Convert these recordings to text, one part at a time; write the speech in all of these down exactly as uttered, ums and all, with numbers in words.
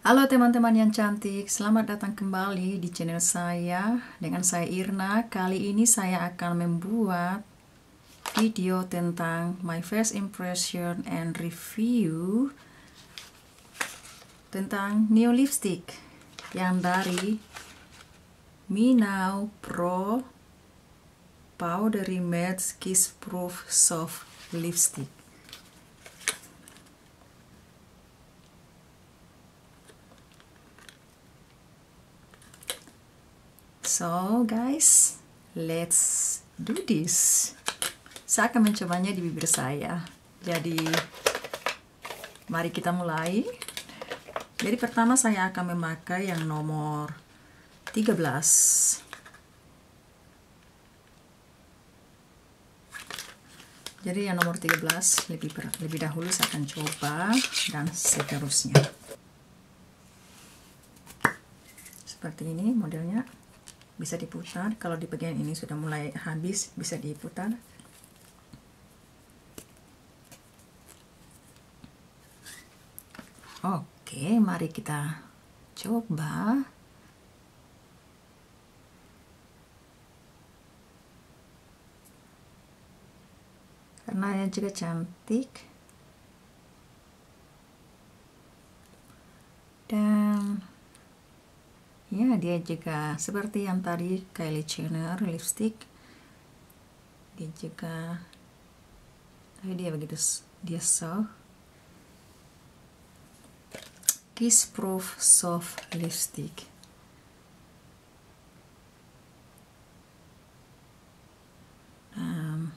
Halo teman-teman yang cantik, selamat datang kembali di channel saya. Dengan saya Irna. Kali ini saya akan membuat video tentang my first impression and review tentang new lipstick yang dari Me Now Pro Powdery Matte Kiss Proof Soft Lipstick. So guys, let's do this. Saya akan mencobanya di bibir saya. Jadi mari kita mulai. Jadi pertama saya akan memakai yang nomor tiga belas. Jadi yang nomor tiga belas lebih lebih dahulu saya akan coba dan seterusnya. Seperti ini modelnya. Bisa diputar, kalau di bagian ini sudah mulai habis bisa diputar. Oke, mari kita coba. Karena juga cantik dan ya, dia juga seperti yang tadi Kylie Jenner lipstick. Dia juga, tapi dia begitu, dia soft. Kiss Proof Soft Lipstick. Um,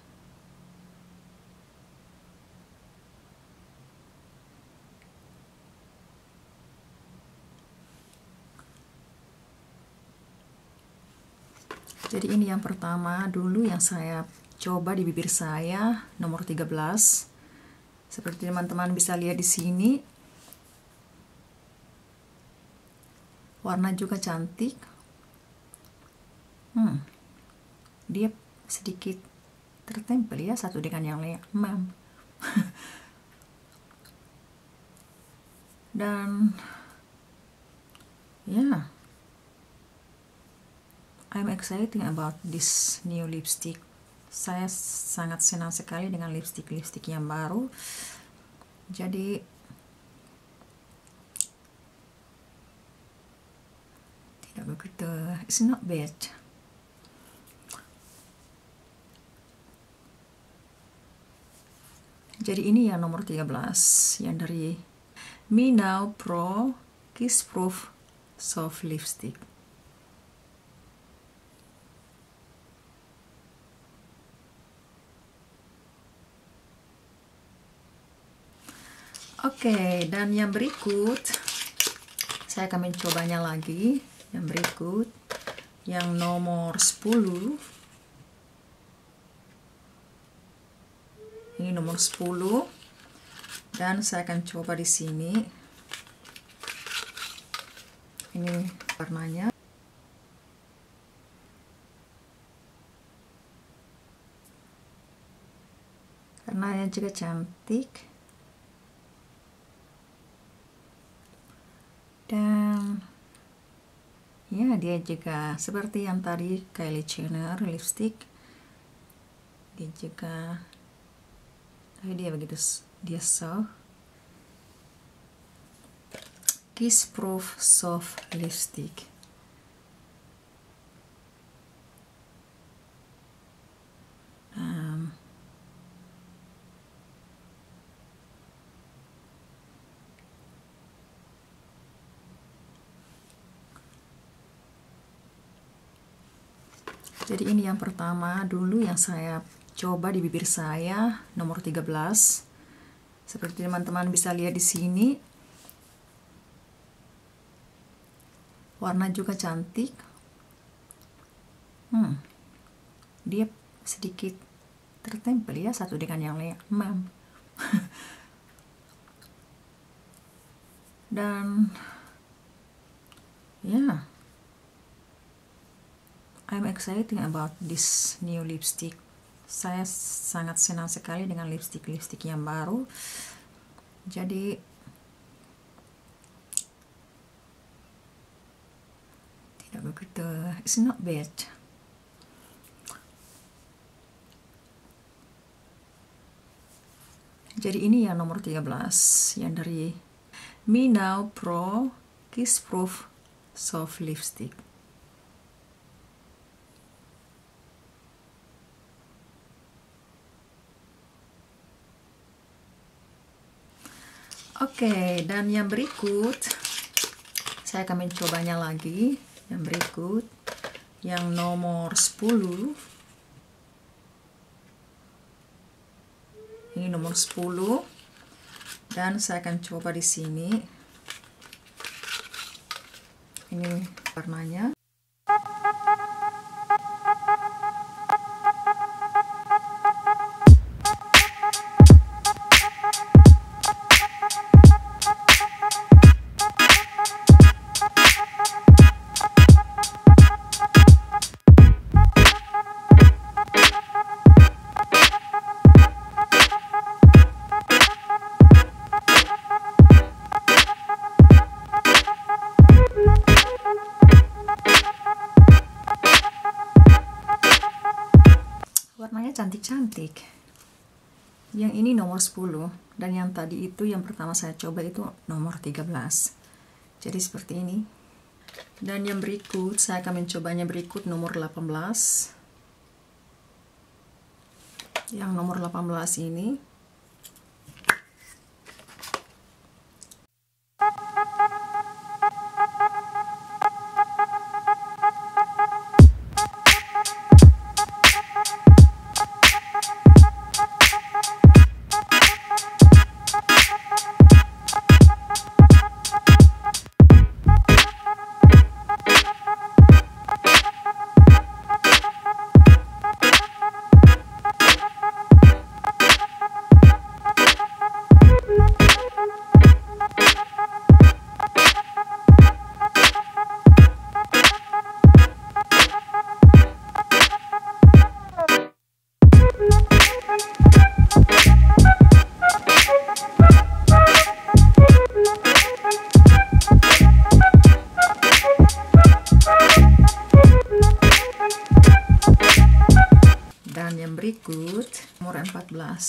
Jadi ini yang pertama dulu yang saya coba di bibir saya, nomor tiga belas. Seperti teman-teman bisa lihat di sini. Warna juga cantik. Hmm. Dia sedikit tertempel ya satu dengan yang lain. Hmm. Dan ya, yeah, I'm excited about this new lipstick. Saya sangat senang sekali dengan lipstick-lipstick yang baru. Jadi tidak begitu, it's not bad. Jadi ini yang nomor tiga belas yang dari Me Now Pro Kiss Proof Soft Lipstick. Oke, okay, dan yang berikut saya akan mencobanya lagi. Yang berikut yang nomor sepuluh. Ini nomor sepuluh dan saya akan coba di sini. Ini warnanya. Warnanya juga cantik. Dan ya, dia juga seperti yang tadi Kylie Jenner lipstick. Dia juga, tapi dia begitu, dia soft. Kiss Proof Soft Lipstick. Um, Jadi ini yang pertama dulu yang saya coba di bibir saya, nomor tiga belas. Seperti teman-teman bisa lihat di sini. Warna juga cantik. Hmm. Dia sedikit tertempel ya satu dengan yang lain. Hmm. Dan ya, yeah, I'm excited about this new lipstick. Saya sangat senang sekali dengan lipstick-lipstick yang baru. Jadi gitu. It's not bad. Jadi ini yang nomor tiga belas yang dari Me Now Pro Kiss Proof Soft Lipstick. Oke, okay, dan yang berikut saya akan mencobanya lagi. Yang berikut yang nomor sepuluh. Ini nomor sepuluh dan saya akan coba di sini. Ini warnanya. Warnanya cantik-cantik. Yang ini nomor sepuluh dan yang tadi itu yang pertama saya coba itu nomor tiga belas. Jadi seperti ini. Dan yang berikut saya akan mencobanya berikut nomor delapan belas. Yang nomor delapan belas ini dan yang berikut nomor empat belas.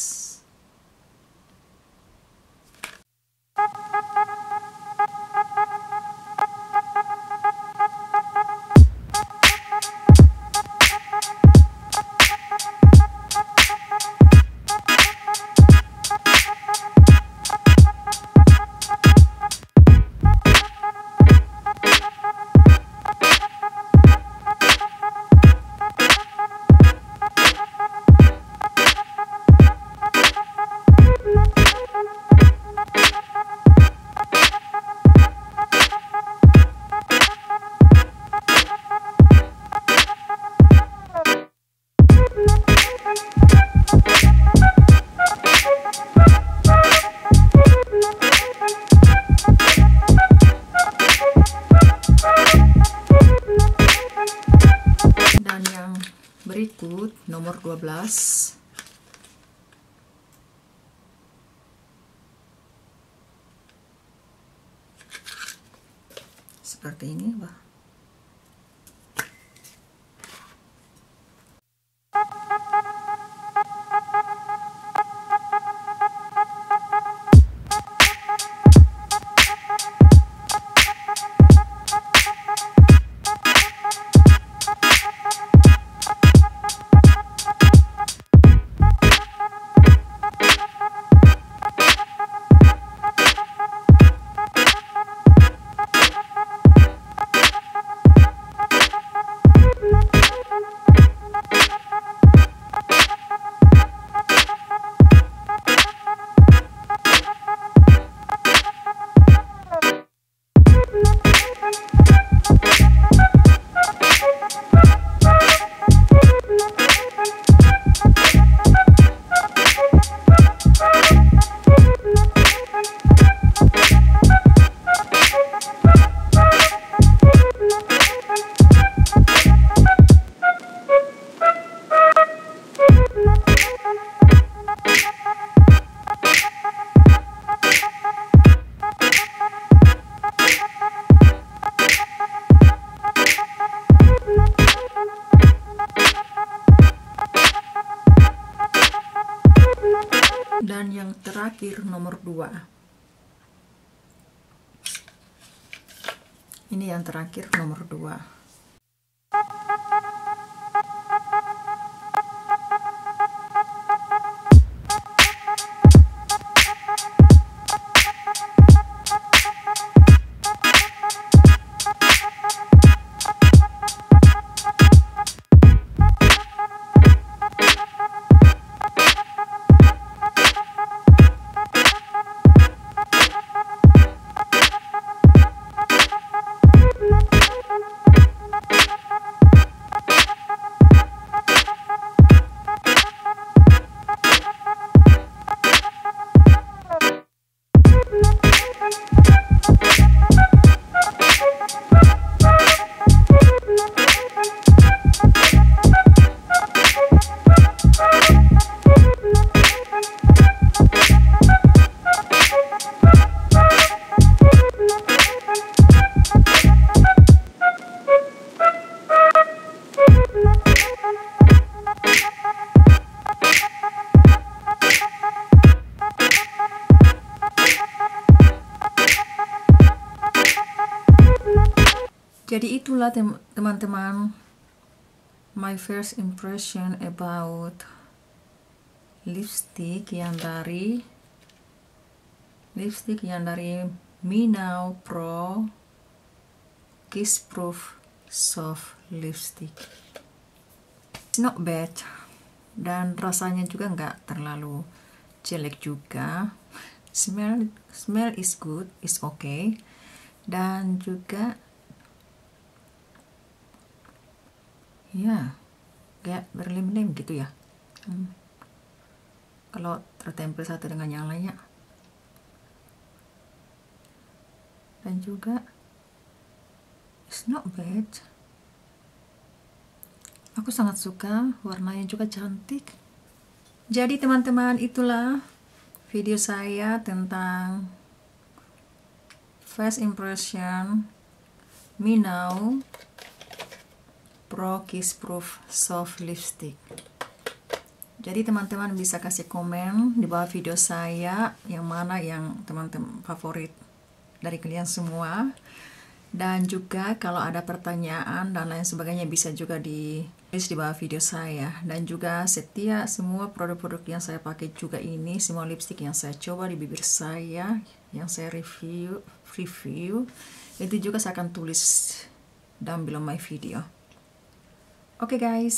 Dan yang berikut nomor dua belas. Seperti ini, Wah. Dan yang terakhir nomor dua. Ini yang terakhir nomor dua. Jadi itulah teman-teman, my first impression about lipstick yang dari lipstick yang dari Minau Pro Kiss Proof Soft Lipstick. It's not bad, dan rasanya juga nggak terlalu jelek juga. Smell smell is good, is okay, dan juga ya kayak berlem-lem gitu ya. Hmm. Kalau tertempel satu dengan yang lainnya. Dan juga it's not bad. Aku sangat suka, warnanya juga cantik. Jadi teman-teman, itulah video saya tentang first impression Minau Pro Kiss Proof Soft Lipstick. Jadi teman-teman bisa kasih komen di bawah video saya yang mana yang teman-teman favorit dari kalian semua. Dan juga kalau ada pertanyaan dan lain sebagainya bisa juga ditulis di bawah video saya. Dan juga setiap semua produk-produk yang saya pakai juga ini, semua lipstick yang saya coba di bibir saya, yang saya review, review itu juga saya akan tulis down below my video. Oke okay guys,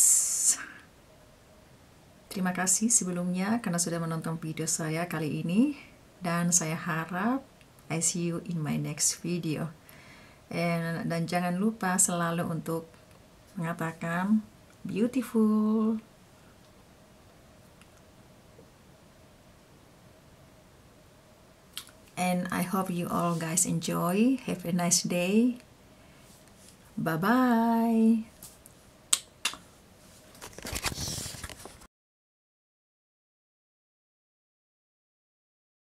terima kasih sebelumnya karena sudah menonton video saya kali ini, dan saya harap I see you in my next video. And, dan jangan lupa selalu untuk mengatakan beautiful. And I hope you all guys enjoy. Have a nice day. Bye bye.